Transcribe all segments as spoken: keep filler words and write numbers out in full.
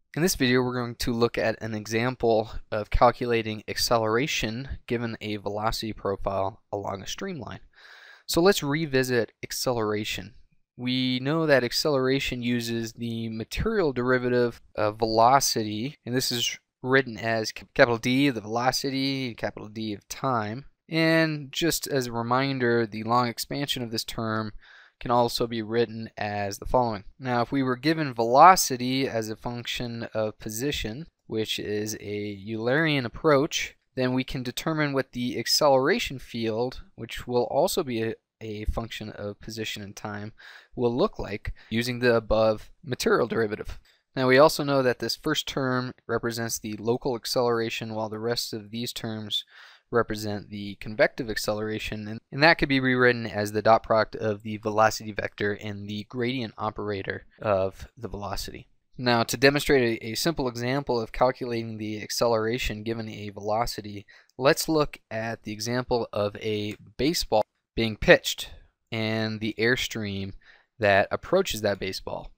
In this video, we're going to look at an example of calculating acceleration given a velocity profile along a streamline. So let's revisit acceleration. We know that acceleration uses the material derivative of velocity, and this is written as capital D, the velocity, capital D of time. And just as a reminder, the long expansion of this term can also be written as the following. Now, if we were given velocity as a function of position, which is a Eulerian approach, then we can determine what the acceleration field, which will also be a, a function of position and time, will look like using the above material derivative. Now, we also know that this first term represents the local acceleration, while the rest of these terms represent the convective acceleration, and, and that could be rewritten as the dot product of the velocity vector and the gradient operator of the velocity. Now, to demonstrate a, a simple example of calculating the acceleration given a velocity, let's look at the example of a baseball being pitched and the airstream that approaches that baseball.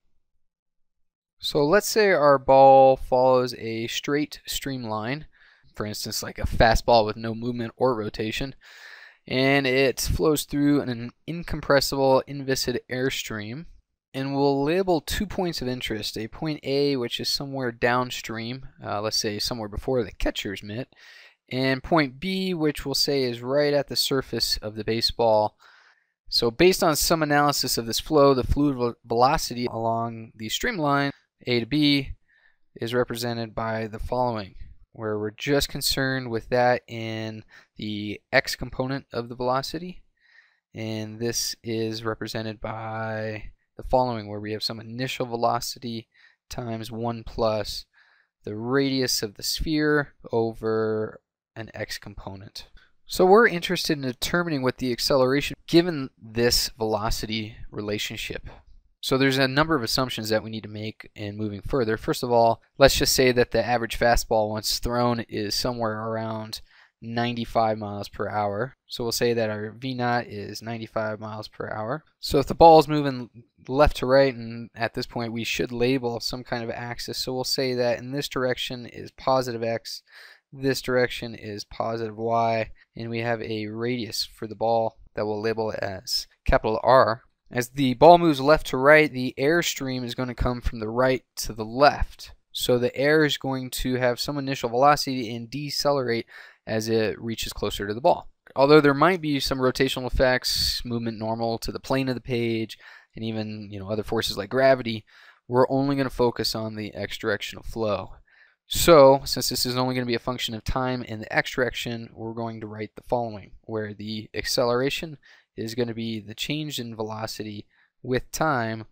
So let's say our ball follows a straight streamline, for instance like a fastball with no movement or rotation, and it flows through an incompressible inviscid airstream, and we'll label two points of interest, a point A, which is somewhere downstream, uh, let's say somewhere before the catcher's mitt, and point B, which we'll say is right at the surface of the baseball. So based on some analysis of this flow, the fluid velocity along the streamline A to B is represented by the following, where we're just concerned with that in the x component of the velocity, and this is represented by the following, where we have some initial velocity times one plus the radius of the sphere over an x component. So we're interested in determining what the acceleration given this velocity relationship. So there's a number of assumptions that we need to make in moving further. First of all, let's just say that the average fastball once thrown is somewhere around ninety-five miles per hour. So we'll say that our V naught is ninety-five miles per hour. So if the ball is moving left to right, and at this point we should label some kind of axis, so we'll say that in this direction is positive x, this direction is positive y, and we have a radius for the ball that we'll label as capital R. As the ball moves left to right, the airstream is going to come from the right to the left. So the air is going to have some initial velocity and decelerate as it reaches closer to the ball. Although there might be some rotational effects, movement normal to the plane of the page, and even you know other forces like gravity, we're only going to focus on the x directional flow. So since this is only going to be a function of time in the x direction, we're going to write the following, where the acceleration is going to be the change in velocity with time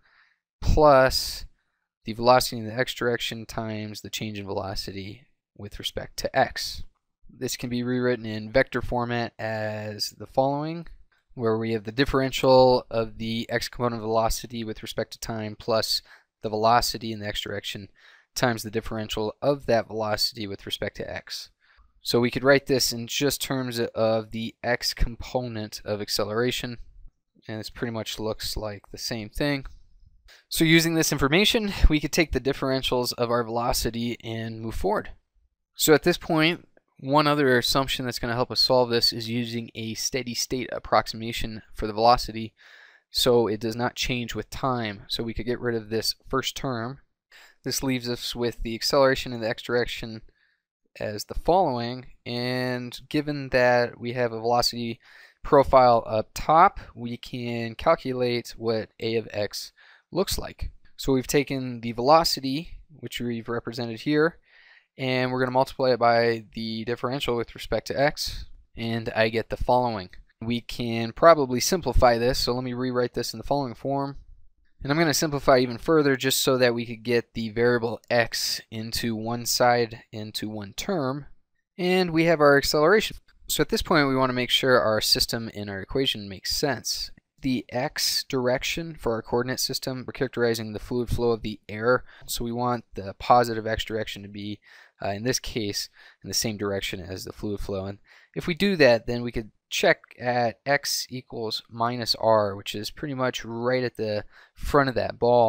plus the velocity in the x direction times the change in velocity with respect to x. This can be rewritten in vector format as the following, where we have the differential of the x component velocity with respect to time plus the velocity in the x direction times the differential of that velocity with respect to x. So we could write this in just terms of the x component of acceleration, and this pretty much looks like the same thing. So using this information, we could take the differentials of our velocity and move forward. So at this point, one other assumption that's going to help us solve this is using a steady state approximation for the velocity, so it does not change with time. So we could get rid of this first term. This leaves us with the acceleration in the x direction as the following, and given that we have a velocity profile up top, we can calculate what a of x looks like. So we've taken the velocity, which we've represented here, and we're going to multiply it by the differential with respect to x, and I get the following. We can probably simplify this, so let me rewrite this in the following form. And I'm going to simplify even further just so that we could get the variable x into one side into one term. And we have our acceleration. So at this point we want to make sure our system in our equation makes sense. The x direction for our coordinate system, we're characterizing the fluid flow of the air. So we want the positive x direction to be, uh, in this case, in the same direction as the fluid flow. And if we do that, then we could check at x equals minus r, which is pretty much right at the front of that ball.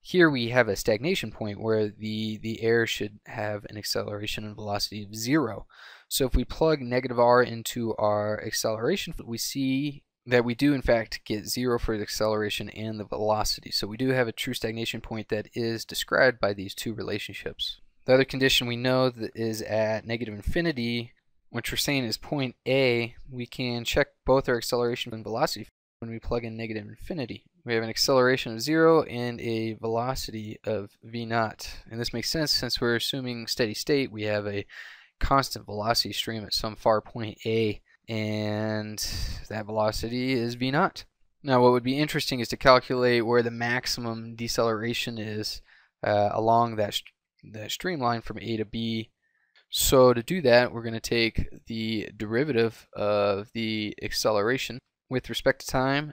Here we have a stagnation point where the, the air should have an acceleration and velocity of zero. So if we plug negative r into our acceleration, we see that we do in fact get zero for the acceleration and the velocity. So we do have a true stagnation point that is described by these two relationships. The other condition we know that is at negative infinity, which we're saying is point A, we can check both our acceleration and velocity when we plug in negative infinity. We have an acceleration of zero and a velocity of v naught. And this makes sense since we're assuming steady state. We have a constant velocity stream at some far point A, and that velocity is v naught. Now what would be interesting is to calculate where the maximum deceleration is uh, along that, that streamline from A to B. So to do that, we're going to take the derivative of the acceleration with respect to time,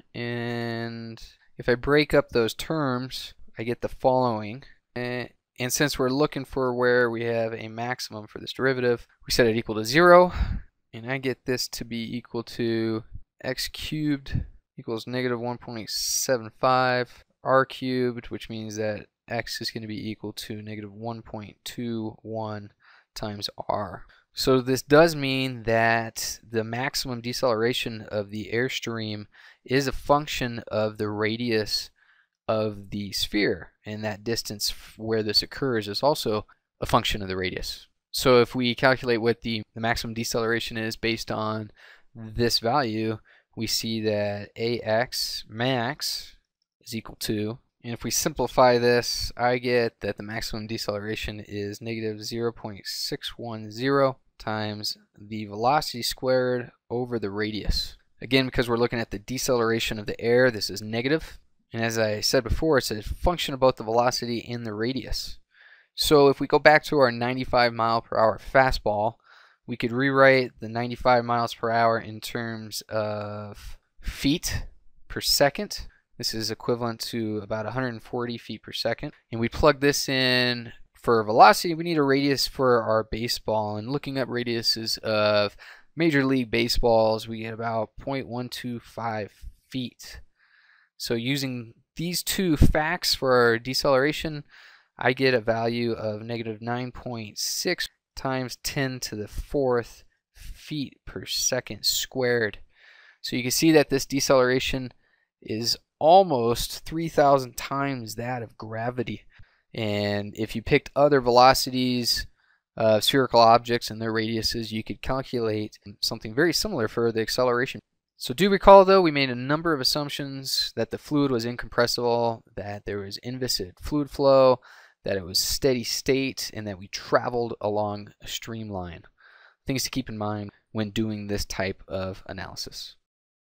and if I break up those terms, I get the following. And since we're looking for where we have a maximum for this derivative, we set it equal to zero, and I get this to be equal to x cubed equals negative one point seven five r cubed, which means that x is going to be equal to negative one point two one times r. So this does mean that the maximum deceleration of the airstream is a function of the radius of the sphere, and that distance where this occurs is also a function of the radius. So if we calculate what the, the maximum deceleration is based on this value, we see that ax max is equal to, and if we simplify this, I get that the maximum deceleration is negative zero point six one zero times the velocity squared over the radius. Again, because we're looking at the deceleration of the air, this is negative. And as I said before, it's a function of both the velocity and the radius. So if we go back to our ninety-five mile per hour fastball, we could rewrite the ninety-five miles per hour in terms of feet per second. This is equivalent to about one hundred forty feet per second. And we plug this in for velocity. We need a radius for our baseball. And looking up radiuses of Major League Baseballs, we get about zero point one two five feet. So using these two facts for our deceleration, I get a value of negative nine point six times ten to the fourth feet per second squared. So you can see that this deceleration is almost three thousand times that of gravity. And if you picked other velocities of spherical objects and their radiuses, you could calculate something very similar for the acceleration. So do recall, though, we made a number of assumptions: that the fluid was incompressible, that there was inviscid fluid flow, that it was steady state, and that we traveled along a streamline. Things to keep in mind when doing this type of analysis.